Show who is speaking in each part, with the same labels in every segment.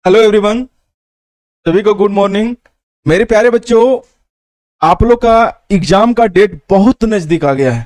Speaker 1: Hello everyone, सभी को good morning. मेरे प्यारे बच्चों, आप लोग का एग्जाम का डेट बहुत नजदीक आ गया है।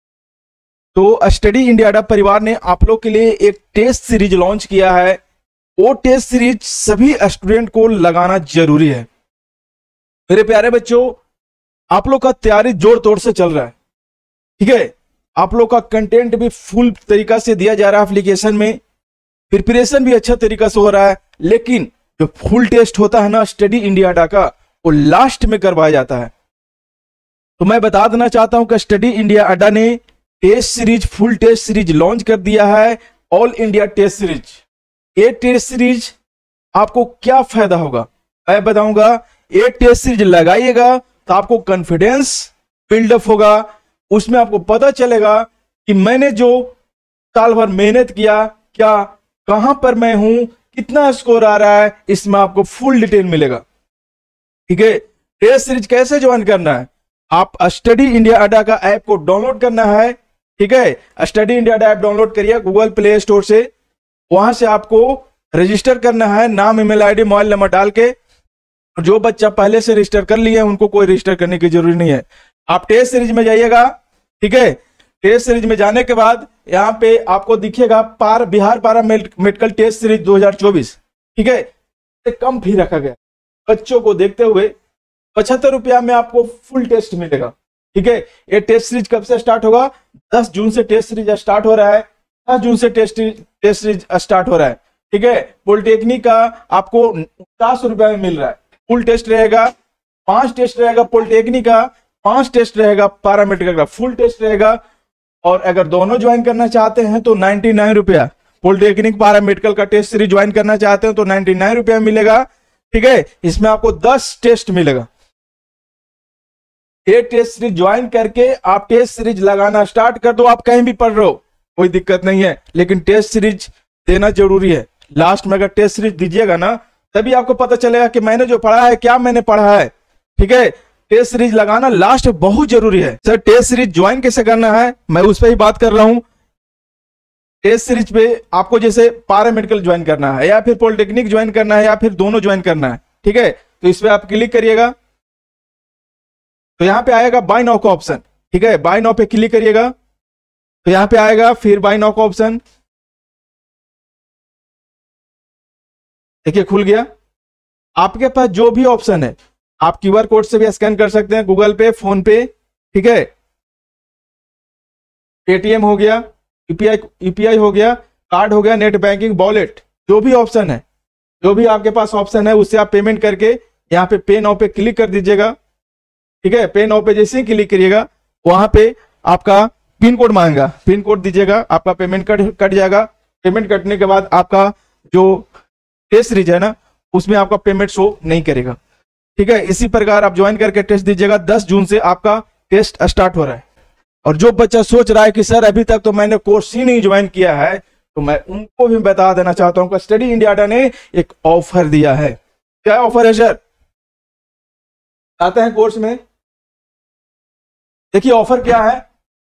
Speaker 1: तो स्टडी इंडिया परिवार ने आप लोग के लिए एक टेस्ट सीरीज लॉन्च किया है। वो टेस्ट सीरीज सभी स्टूडेंट को लगाना जरूरी है। मेरे प्यारे बच्चों, आप लोग का तैयारी जोर तोड़ से चल रहा है, ठीक है। आप लोग का कंटेंट भी फुल तरीका से दिया जा रहा है एप्लीकेशन में, प्रिपरेशन भी अच्छा तरीका से हो रहा है। लेकिन जो फुल टेस्ट होता है ना स्टडी इंडिया का, वो लास्ट में करवाया जाता है। तो मैं बता देना चाहता हूं कि स्टडी इंडिया ने test series, full test series launch कर दिया है, ऑल इंडिया टेस्ट सीरीज। ये टेस्ट सीरीज आपको क्या फायदा होगा मैं बताऊंगा। ये टेस्ट सीरीज लगाइएगा तो आपको कॉन्फिडेंस बिल्डअप होगा। उसमें आपको पता चलेगा कि मैंने जो साल भर मेहनत किया, क्या कहां पर मैं हूं, कितना स्कोर आ रहा है, इसमें आपको फुल डिटेल मिलेगा, ठीक है। टेस्ट सीरीज कैसे ज्वाइन करना है, आप स्टडी इंडिया का ऐप को डाउनलोड करना है, ठीक है। स्टडी इंडिया ऐप डाउनलोड करिए गूगल प्ले स्टोर से। वहां से आपको रजिस्टर करना है, नाम, ईमेल आईडी, मोबाइल नंबर डाल के। जो बच्चा पहले से रजिस्टर कर लिया है उनको कोई रजिस्टर करने की जरूरी नहीं है। आप टेस्ट सीरीज में जाइएगा, ठीक है। टेस्ट सीरीज में जाने के बाद यहाँ पे आपको दिखेगा बिहार पारा मेडिकल टेस्ट सीरीज 2024, ठीक है। कम फी रखा गया बच्चों को देखते हुए। 75 रुपया में आपको फुल टेस्ट मिलेगा, ठीक है। ये टेस्ट सीरीज कब से स्टार्ट होगा? 10 जून से टेस्ट सीरीज स्टार्ट हो रहा है। 10 जून से टेस्ट सीरीज स्टार्ट हो रहा है, ठीक है। पॉलिटेक्निक का आपको 50 रुपया में मिल रहा है। फुल टेस्ट रहेगा, 5 टेस्ट रहेगा पॉलिटेक्निक का, 5 टेस्ट रहेगा पैरामेडिकल का, फुल टेस्ट रहेगा। और अगर दोनों ज्वाइन करना चाहते हैं तो 99 रुपया, पॉलिटेक्निक पैरामेडिकल का टेस्ट सीरीज ज्वाइन करना चाहते हैं तो 99 रुपया मिलेगा, ठीक है। इसमें आपको 10 टेस्ट मिलेगा। ये टेस्ट सीरीज ज्वाइन करके आप टेस्ट सीरीज लगाना स्टार्ट कर दो। आप कहीं भी पढ़ रहे हो कोई दिक्कत नहीं है, लेकिन टेस्ट सीरीज देना जरूरी है। लास्ट में अगर टेस्ट सीरीज दीजिएगा ना, तभी आपको पता चलेगा कि मैंने जो पढ़ा है, क्या मैंने पढ़ा है, ठीक है। टेस्ट सीरीज लगाना लास्ट बहुत जरूरी है। सर टेस्ट सीरीज ज्वाइन कैसे करना है, मैं उस पर ही बात कर रहा हूं। टेस्ट सीरीज पे आपको जैसे पैरामेडिकल ज्वाइन करना है, या फिर पॉलिटेक्निक ज्वाइन करना है, या फिर दोनों ज्वाइन करना है, ठीक है। तो इस पे आप क्लिक करिएगा तो यहां पे आएगा बाय नाउ का ऑप्शन, ठीक है। बाय नाउ पे क्लिक करिएगा तो यहां पे आएगा फिर बाय नाउ का ऑप्शन, देखिए खुल गया। आपके पास जो भी ऑप्शन है, आप क्यूआर कोड से भी स्कैन कर सकते हैं, गूगल पे, फोन पे, ठीक है। पेटीएम हो गया, यूपीआई हो गया, कार्ड हो गया, नेट बैंकिंग, वॉलेट, जो भी ऑप्शन है, जो भी आपके पास ऑप्शन है उससे आप पेमेंट करके यहाँ पे पे नाउ पे क्लिक कर दीजिएगा, ठीक है। पे नाउ पे जैसे ही क्लिक करिएगा वहां पे आपका पिन कोड मांगेगा, पिन कोड दीजिएगा, आपका पेमेंट कट जाएगा। पेमेंट कटने के बाद आपका जो टेस्ट सीरीज है ना, उसमें आपका पेमेंट शो नहीं करेगा, ठीक है। इसी प्रकार आप ज्वाइन करके टेस्ट दीजिएगा। 10 जून से आपका टेस्ट स्टार्ट हो रहा है। और जो बच्चा सोच रहा है कि सर अभी तक तो मैंने कोर्स ही नहीं ज्वाइन किया है, तो मैं उनको भी बता देना चाहता हूं कि स्टडी इंडिया ने एक ऑफर दिया है। क्या ऑफर है सर? आते हैं कोर्स में, देखिए ऑफर क्या है।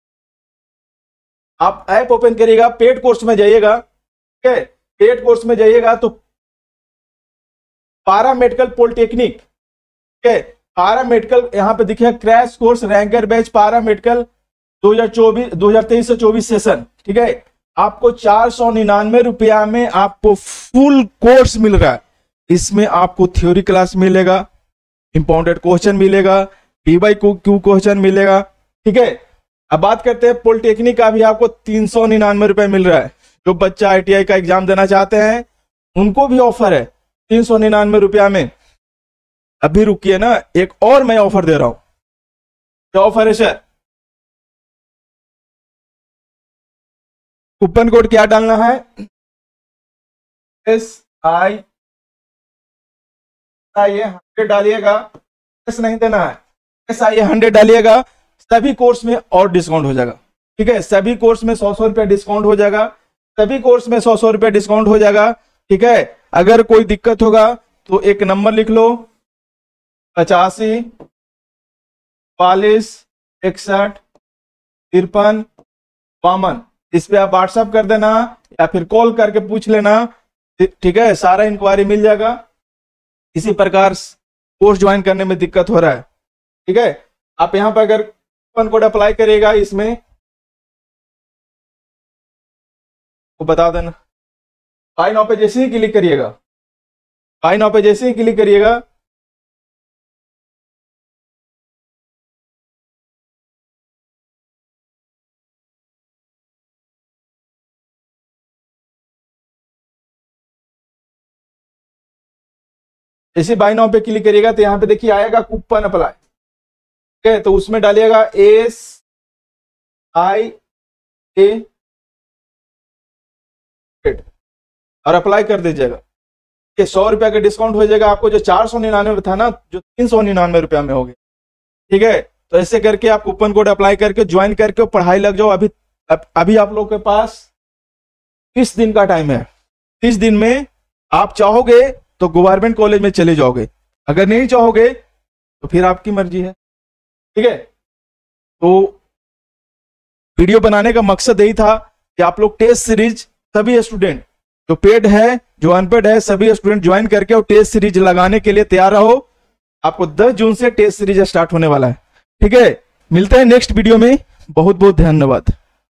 Speaker 1: आप ऐप ओपन करिएगा, पेड कोर्स में जाइएगा, ठीक है। पेड कोर्स में जाइएगा तो पैरामेडिकल पॉलिटेक्निक, ठीक है। पैरामेडिकल यहां पे दिखेगा crash course ranker batch paramedical 2023 से 24 सेशन, ठीक है। आपको 499 रुपया में आपको फुल कोर्स मिल रहा है। इसमें आपको थ्योरी क्लास मिलेगा, इंपॉर्टेंट क्वेश्चन मिलेगा, PYQ क्वेश्चन मिलेगा, ठीक है। अब बात करते हैं पॉलिटेक्निक का, भी आपको 399 रुपए मिल रहा है। जो बच्चा ITI का एग्जाम देना चाहते हैं उनको भी ऑफर है 399 रुपया में। अभी रुकिए ना, एक और मैं ऑफर दे रहा हूं। क्या ऑफर है सर? कूपन कोड क्या डालना है? SI 100 डालिएगा, नहीं देना है, SI 100 डालिएगा। सभी कोर्स में और डिस्काउंट हो जाएगा, ठीक है। सभी कोर्स में 100 रुपया डिस्काउंट हो जाएगा, सभी कोर्स में 100 रुपया डिस्काउंट हो जाएगा, ठीक है। अगर कोई दिक्कत होगा तो एक नंबर लिख लो, 85 42 61 53 52। इस पे आप व्हाट्सएप कर देना या फिर कॉल करके पूछ लेना ठीक है, सारा इंक्वायरी मिल जाएगा। इसी प्रकार कोर्स ज्वाइन करने में दिक्कत हो रहा है, ठीक है, आप यहाँ पर अगर कूपन कोड अप्लाई करिएगा, इसमें को बता देना। बाय नाउ पे जैसे ही क्लिक करिएगा, बाय नाउ पे जैसे ही क्लिक करिएगा, जैसे बाय नाउ पे क्लिक करिएगा तो यहाँ पे देखिए आएगा कूपन अप्लाई, ठीक है, तो उसमें डालिएगा SIA और अप्लाई कर दीजिएगा। 100 रुपया का डिस्काउंट हो जाएगा आपको, जो 499 था ना, जो 399 रुपया में हो गया, ठीक है। तो ऐसे करके आप कूपन कोड अप्लाई करके ज्वाइन करके पढ़ाई लग जाओ। अभी आप लोग के पास 30 दिन का टाइम है। 30 दिन में आप चाहोगे तो गवर्नमेंट कॉलेज में चले जाओगे, अगर नहीं चाहोगे तो फिर आपकी मर्जी है, ठीक है। तो वीडियो बनाने का मकसद यही था कि आप लोग टेस्ट सीरीज, सभी स्टूडेंट जो पेड है जो अनपेड है, सभी स्टूडेंट ज्वाइन करके और टेस्ट सीरीज लगाने के लिए तैयार रहो। आपको 10 जून से टेस्ट सीरीज स्टार्ट होने वाला है, ठीक है। मिलते हैं नेक्स्ट वीडियो में, बहुत बहुत धन्यवाद।